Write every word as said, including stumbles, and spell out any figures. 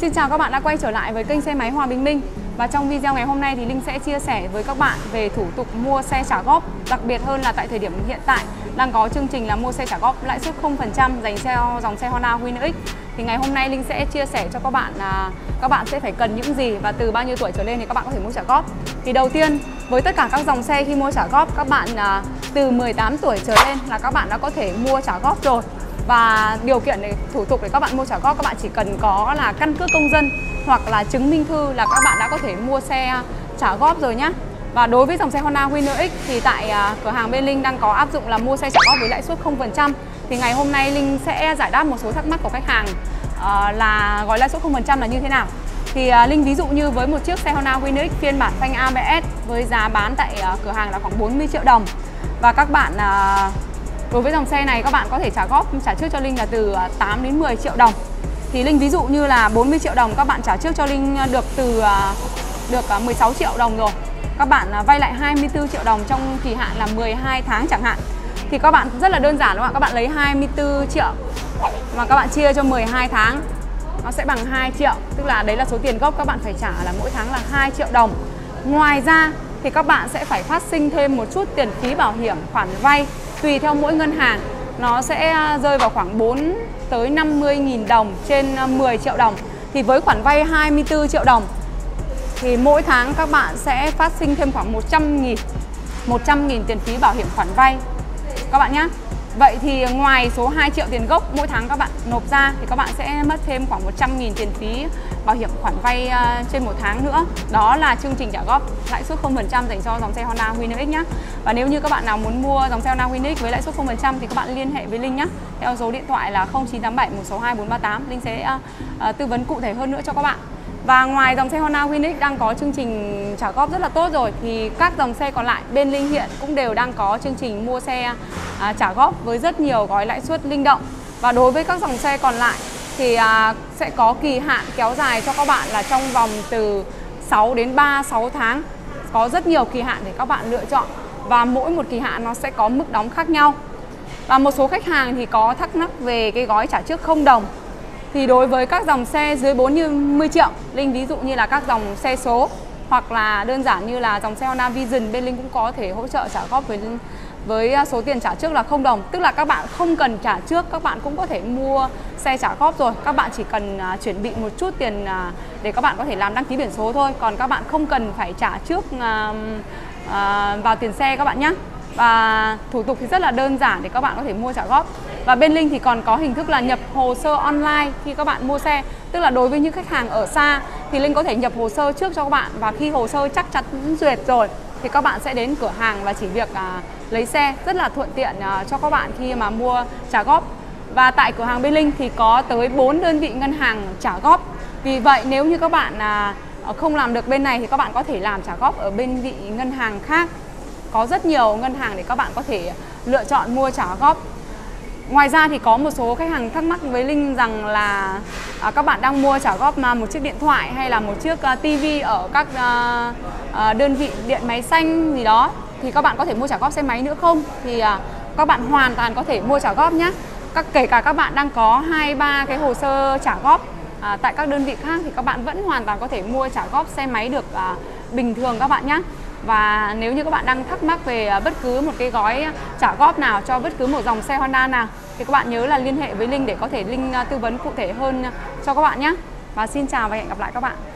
Xin chào các bạn đã quay trở lại với kênh xe máy Hòa Bình Minh. Và trong video ngày hôm nay thì Linh sẽ chia sẻ với các bạn về thủ tục mua xe trả góp. Đặc biệt hơn là tại thời điểm hiện tại đang có chương trình là mua xe trả góp lãi suất không phần trăm dành cho dòng xe Honda Winner X. Thì ngày hôm nay Linh sẽ chia sẻ cho các bạn là các bạn sẽ phải cần những gì và từ bao nhiêu tuổi trở lên thì các bạn có thể mua trả góp. Thì đầu tiên, với tất cả các dòng xe khi mua trả góp, các bạn à, từ mười tám tuổi trở lên là các bạn đã có thể mua trả góp rồi. Và điều kiện để thủ tục để các bạn mua trả góp, các bạn chỉ cần có là căn cước công dân hoặc là chứng minh thư là các bạn đã có thể mua xe trả góp rồi nhé. Và đối với dòng xe Honda Winner X thì tại uh, cửa hàng bên Linh đang có áp dụng là mua xe trả góp với lãi suất không phần trăm. Thì ngày hôm nay Linh sẽ giải đáp một số thắc mắc của khách hàng uh, là gói lãi suất không phần trăm là như thế nào. Thì uh, Linh ví dụ như với một chiếc xe Honda Winner X phiên bản phanh a bê ét với giá bán tại uh, cửa hàng là khoảng bốn mươi triệu đồng. Và các bạn uh, đối với dòng xe này các bạn có thể trả góp trả trước cho Linh là từ tám đến mười triệu đồng. Thì Linh ví dụ như là bốn mươi triệu đồng các bạn trả trước cho Linh được từ được mười sáu triệu đồng rồi. Các bạn vay lại hai mươi tư triệu đồng trong kỳ hạn là mười hai tháng chẳng hạn. Thì các bạn rất là đơn giản đúng không ạ? Các bạn lấy hai mươi tư triệu mà các bạn chia cho mười hai tháng, nó sẽ bằng hai triệu. Tức là đấy là số tiền gốc các bạn phải trả là mỗi tháng là hai triệu đồng. Ngoài ra thì các bạn sẽ phải phát sinh thêm một chút tiền phí bảo hiểm khoản vay. Tùy theo mỗi ngân hàng nó sẽ rơi vào khoảng bốn tới năm mươi nghìn đồng trên mười triệu đồng. Thì với khoản vay hai mươi tư triệu đồng thì mỗi tháng các bạn sẽ phát sinh thêm khoảng một trăm nghìn một trăm nghìn tiền phí bảo hiểm khoản vay các bạn nhé. Vậy thì ngoài số hai triệu tiền gốc mỗi tháng các bạn nộp ra thì các bạn sẽ mất thêm khoảng một trăm nghìn tiền phí bảo hiểm khoản vay trên một tháng nữa. Đó là chương trình trả góp lãi suất không phần trăm dành cho dòng xe Honda Winner X nhé. Và nếu như các bạn nào muốn mua dòng xe Honda Winner X với lãi suất không phần trăm thì các bạn liên hệ với Linh nhé. Theo số điện thoại là không chín tám bảy một sáu hai bốn ba tám. Linh sẽ uh, tư vấn cụ thể hơn nữa cho các bạn. Và ngoài dòng xe Honda Winner X đang có chương trình trả góp rất là tốt rồi thì các dòng xe còn lại bên Linh hiện cũng đều đang có chương trình mua xe à, trả góp với rất nhiều gói lãi suất linh động. Và đối với các dòng xe còn lại thì à, sẽ có kỳ hạn kéo dài cho các bạn là trong vòng từ sáu đến ba mươi sáu tháng. Có rất nhiều kỳ hạn để các bạn lựa chọn và mỗi một kỳ hạn nó sẽ có mức đóng khác nhau. Và một số khách hàng thì có thắc mắc về cái gói trả trước không đồng. Thì đối với các dòng xe dưới bốn mươi triệu, Linh ví dụ như là các dòng xe số hoặc là đơn giản như là dòng xe Honda Vision, bên Linh cũng có thể hỗ trợ trả góp với với số tiền trả trước là không đồng. Tức là các bạn không cần trả trước, các bạn cũng có thể mua xe trả góp rồi. Các bạn chỉ cần uh, chuẩn bị một chút tiền uh, để các bạn có thể làm đăng ký biển số thôi. Còn các bạn không cần phải trả trước uh, uh, vào tiền xe các bạn nhé. Và thủ tục thì rất là đơn giản để các bạn có thể mua trả góp. Và bên Linh thì còn có hình thức là nhập hồ sơ online khi các bạn mua xe. Tức là đối với những khách hàng ở xa thì Linh có thể nhập hồ sơ trước cho các bạn. Và khi hồ sơ chắc chắn duyệt rồi thì các bạn sẽ đến cửa hàng và chỉ việc à, lấy xe. Rất là thuận tiện à, cho các bạn khi mà mua trả góp. Và tại cửa hàng bên Linh thì có tới bốn đơn vị ngân hàng trả góp. Vì vậy nếu như các bạn à, không làm được bên này thì các bạn có thể làm trả góp ở bên vị ngân hàng khác. Có rất nhiều ngân hàng để các bạn có thể lựa chọn mua trả góp. Ngoài ra thì có một số khách hàng thắc mắc với Linh rằng là à, các bạn đang mua trả góp một chiếc điện thoại hay là một chiếc uh, tivi ở các uh, uh, đơn vị điện máy xanh gì đó thì các bạn có thể mua trả góp xe máy nữa không? Thì uh, các bạn hoàn toàn có thể mua trả góp nhé. Các kể cả các bạn đang có hai ba cái hồ sơ trả góp à, tại các đơn vị khác thì các bạn vẫn hoàn toàn có thể mua trả góp xe máy được à, bình thường các bạn nhé. Và nếu như các bạn đang thắc mắc về bất cứ một cái gói trả góp nào cho bất cứ một dòng xe Honda nào thì các bạn nhớ là liên hệ với Linh để có thể Linh tư vấn cụ thể hơn cho các bạn nhé. Và xin chào và hẹn gặp lại các bạn.